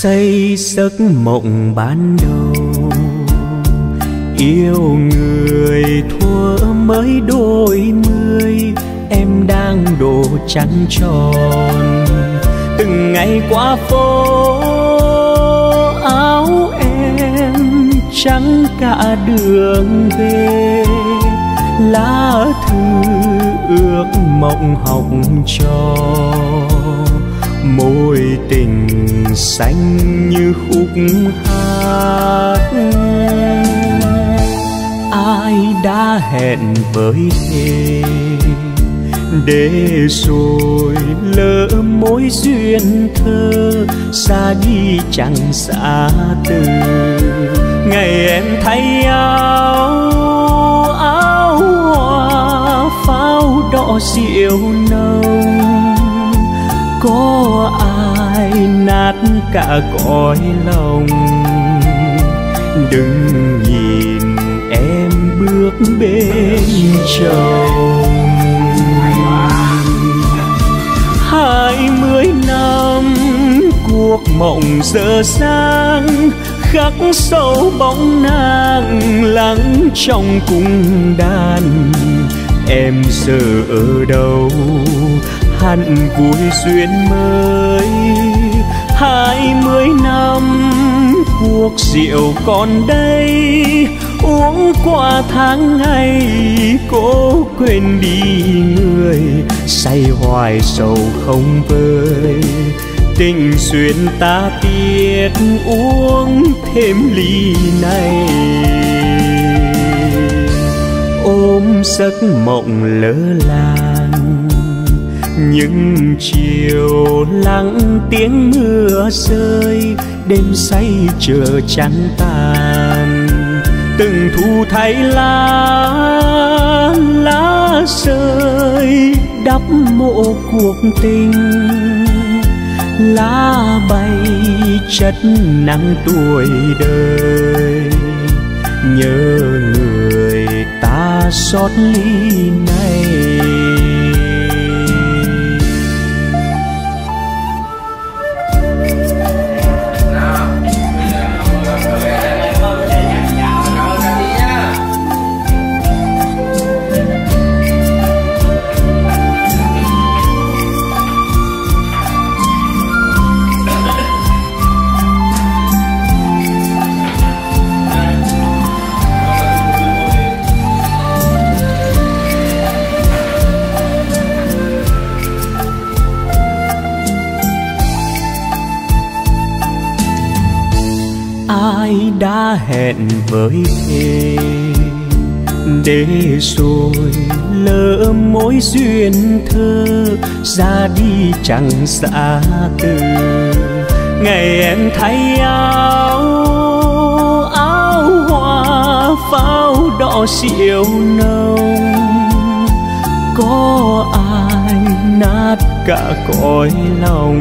Say giấc mộng ban đầu, yêu người thuở mới đôi mươi, em đang độ trăng tròn. Từng ngày qua phố áo em trắng cả đường về, lá thư ước mộng học trò, môi tình xanh như khúc hát. Ai đã hẹn với thề, để rồi lỡ mối duyên thơ, xa đi chẳng xa từ. Ngày em thay áo hoa pháo đỏ rượu nồng, có ai nát cả cõi lòng. Đừng nhìn em bước bên chồng. 20 năm cuộc mộng dở dang, khắc sâu bóng nàng lắng trong cung đàn. Em giờ ở đâu hẳn vui duyên mới. 20 năm cuộc rượu còn đây, uống qua tháng ngày cố quên đi người. Say hoài sầu không vơi, tình duyên ta tiếc uống thêm ly này. Ôm giấc mộng lỡ làng, những chiều lặng tiếng mưa rơi, đêm say chờ trăng tàn. Từng thu thay lá rơi đắp mộ cuộc tình. Lá bay chất nắng tuổi đời, nhớ người ta xót ly này. Ai đã hẹn với thề, để rồi lỡ mối duyên thơ, ra đi chẳng xa từ. Ngày em thay áo hoa pháo đỏ rượu nồng, có ai nát cả cõi lòng.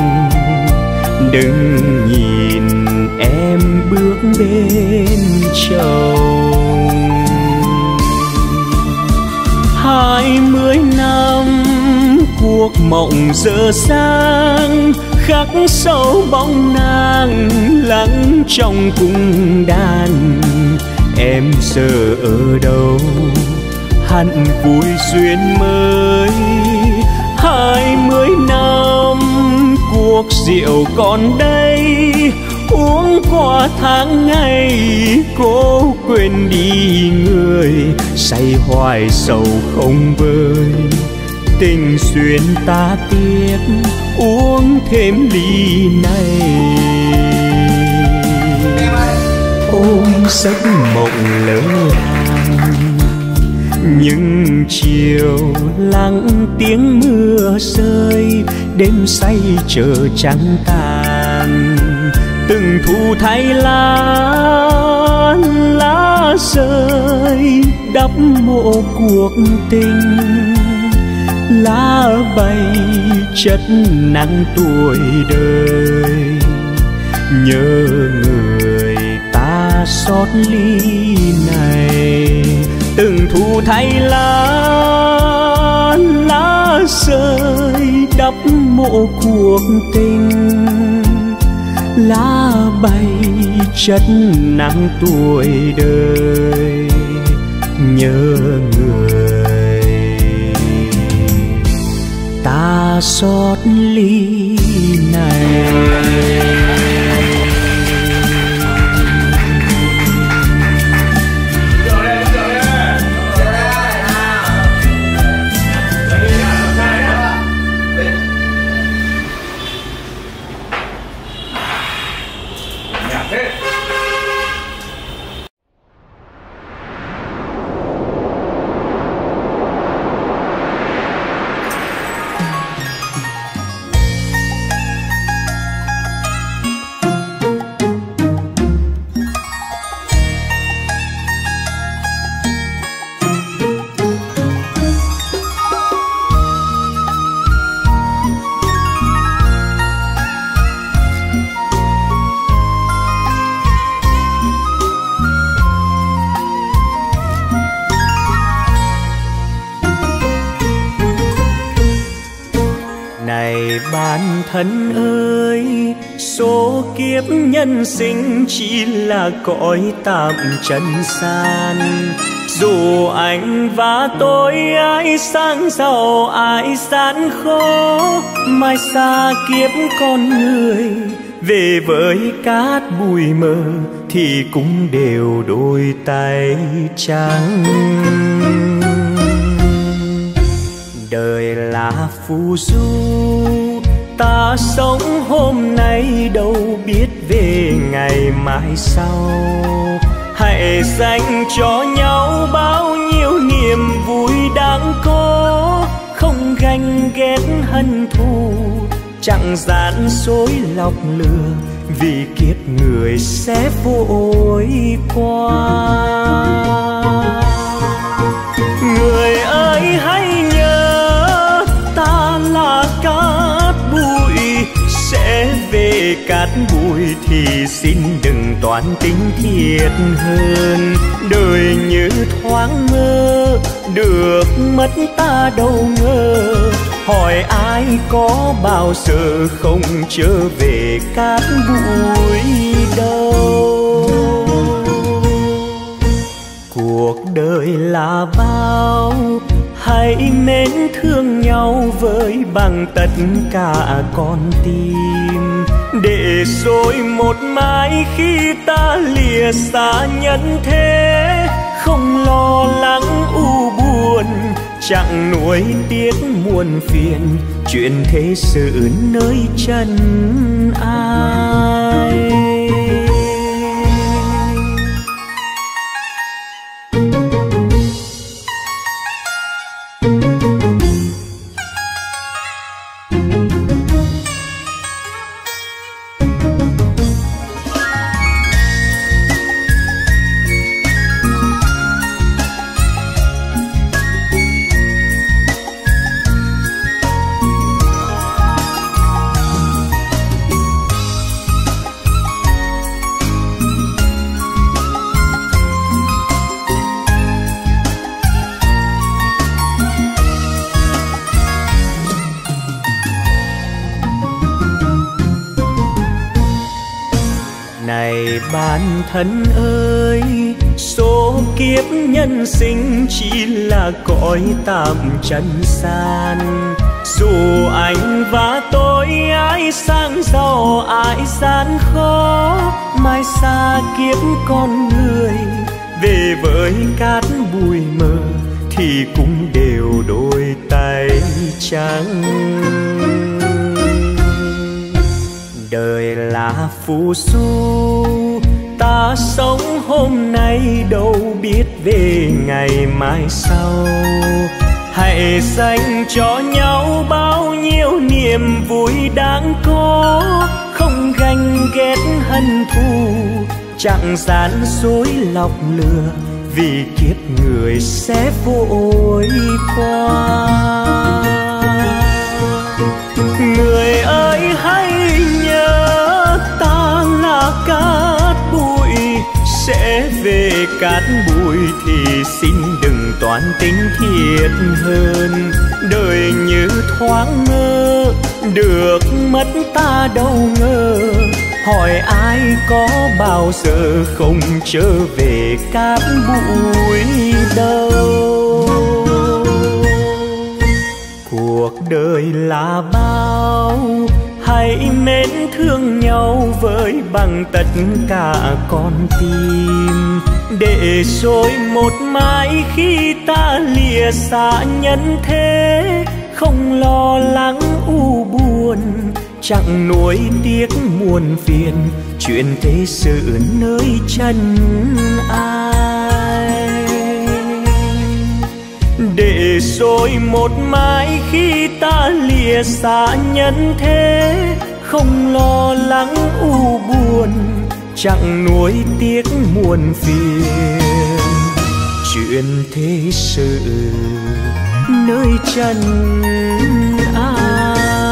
Đừng nhìn em bước bên chồng. 20 năm cuộc mộng dở dang, khắc sâu bóng nàng lắng trong cung đàn. Em giờ ở đâu hẳn vui duyên mới. 20 năm cuộc rượu còn đây, uống qua tháng ngày cố quên đi người. Say hoài sầu không vơi, tình duyên ta tiếc uống thêm ly này. Ôm giấc mộng lỡ làng, những chiều lặng tiếng mưa rơi, đêm say chờ trăng tàn. Từng thu thay lá rơi đắp mộ cuộc tình. Lá bay chất nắng tuổi đời, nhớ người ta xót ly này. Từng thu thay lá rơi đắp mộ cuộc tình. lá bay chất nắng tuổi đời nhớ người ta xót ly này. Bạn thân ơi, số kiếp nhân sinh chỉ là cõi tạm trần gian. Dù anh và tôi ai sang giàu ai gian khó, mai xa kiếp con người về với cát bụi mờ thì cũng đều đôi tay trắng. Đời là phù du, ta sống hôm nay đâu biết về ngày mai sau. Hãy dành cho nhau bao nhiêu niềm vui đáng có, không ganh ghét hận thù, chẳng gian dối lọc lừa, vì kiếp người sẽ vội qua. Người ơi hãy nhớ ta là cát bụi, sẽ về cát bụi thì xin đừng toán tính thiệt hơn. Đời như thoáng mơ, được mất ta đâu ngờ, hỏi ai có bao giờ không trở về cát bụi đâu. Cuộc đời là bao, hãy mến thương nhau với bằng tất cả con tim, để rồi một mai khi ta lìa xa nhân thế, không lo lắng u buồn, chẳng nuối tiếc muôn phiền, chuyện thế sự nơi chân ai. Này bạn thân ơi, số kiếp nhân sinh chỉ là cõi tạm trần gian. Dù anh và tôi ai sang giàu ai gian khó, mai xa kiếp con người về với cát bụi mờ thì cũng đều đôi tay trắng. Đời là phù du, ta sống hôm nay đâu biết về ngày mai sau. Hãy dành cho nhau bao nhiêu niềm vui đáng có, không ganh ghét hận thù, chẳng gian dối lọc lừa, vì kiếp người sẽ vội qua. Người ơi hãy nhớ ta là cát bụi, sẽ về cát bụi thì xin đừng toán tính thiệt hơn. Đời như thoáng mơ, được mất ta đâu ngờ, hỏi ai có bao giờ không trở về cát bụi đâu. Cuộc đời là bao, hãy mến thương nhau với bằng tất cả con tim, để rồi một mai khi ta lìa xa nhân thế, không lo lắng u buồn, chẳng nuối tiếc muôn phiền, chuyện thế sự nơi chân ai. Để rồi một mai khi ta lìa xa nhân thế, không lo lắng u buồn, chẳng nuối tiếc muôn phiền, chuyện thế sự nơi chân ai.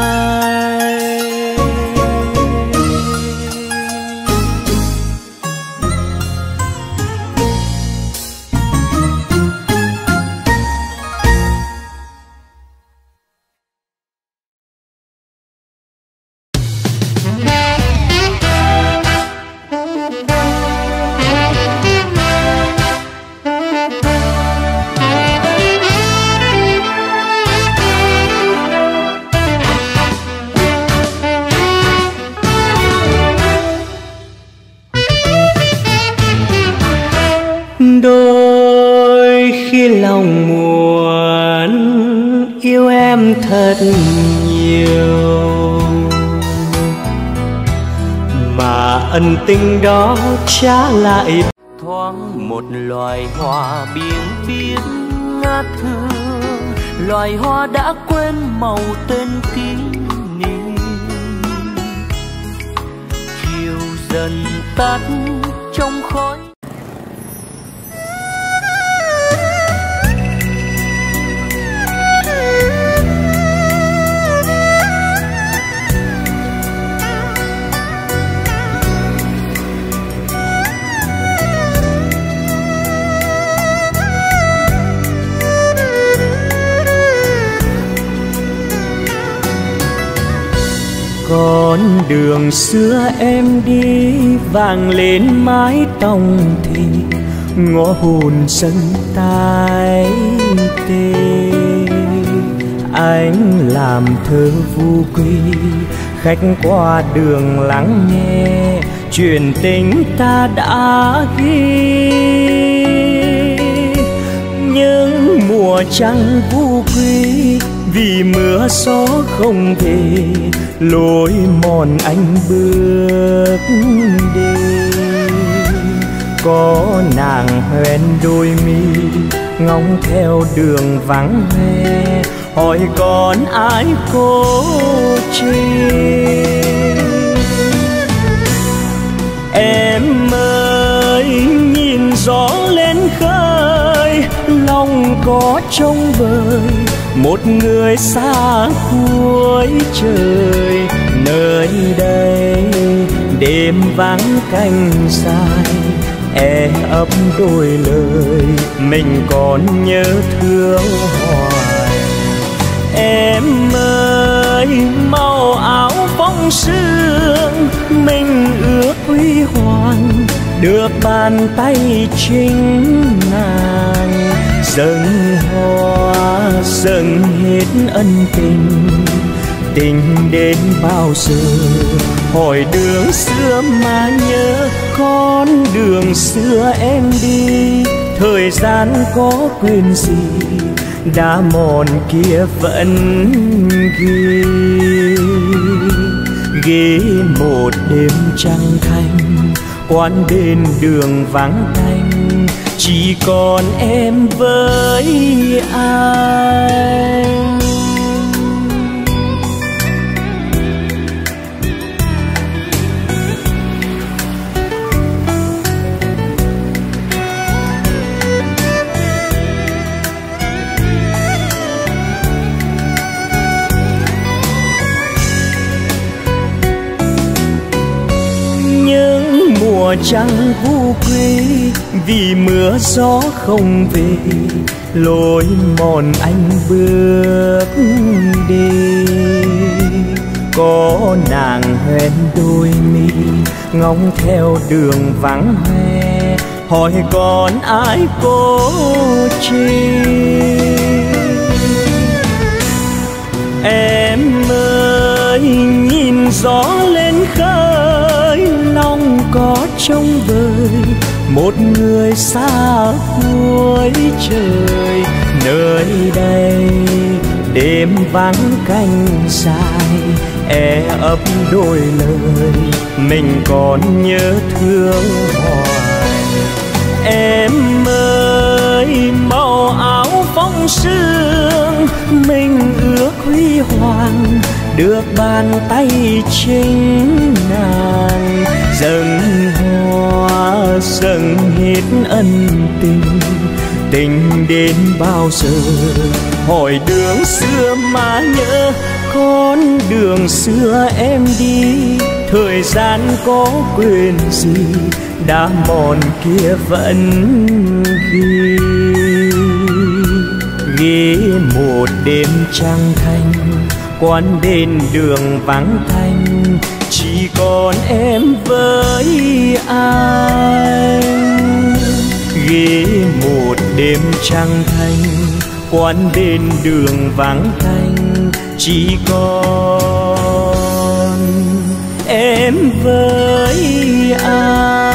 Đôi khi lòng muốn yêu em thật nhiều, mà ân tình đó trả lại thoáng một loài hoa biếng biếng ngát hương, loài hoa đã quên màu tên kỷ niệm. Chiều dần tắt trong khói. Con đường xưa em đi vang lên mái tóc thì ngõ hồn sân tai tê. Anh làm thơ vu quy, khách qua đường lắng nghe chuyện tình ta đã ghi. Những mùa trăng vu quy vì mưa gió không về, lối mòn anh bước đi. Có nàng hoen đôi mi ngóng theo đường vắng hoe, hỏi còn ai cô chi. Em ơi nhìn gió lên khơi, lòng có trông vời một người xa cuối trời. Nơi đây đêm vắng canh dài, e ấp đôi lời mình còn nhớ thương hoài. Em ơi màu áo phong sương, mình ước huy hoàng được bàn tay chính nàng. Dâng hoa dâng hết ân tình, tình đến bao giờ hỏi đường xưa mà nhớ. Con đường xưa em đi, thời gian có quên gì, đã mòn kia vẫn ghi. Ghi một đêm trăng thanh, quán bên đường vắng tanh, chỉ còn em với anh. Những mùa trăng vu quy vì mưa gió không về, lối mòn anh bước đi. có nàng hoen đôi mi ngóng theo đường vắng hoe, hỏi còn ai cố chi. Em ơi nhìn gió lên khơi, lòng có trông vời một người xa cuối trời. Nơi đây đêm vắng canh dài, e ấp đôi lời mình còn nhớ thương hoài. Em ơi màu áo phong sương, mình ước huy hoàng được bàn tay chính nàng. Dâng hoa dâng hết ân tình, tình đến bao giờ hỏi đường xưa mà nhớ. Con đường xưa em đi, thời gian có quên gì, đã mòn kia vẫn ghi. Ghi một đêm trăng thanh, quán đền đường vắng thanh, chỉ còn em với anh. Ghi một đêm trăng thanh, quán đền đường vắng thanh, chỉ còn em với anh.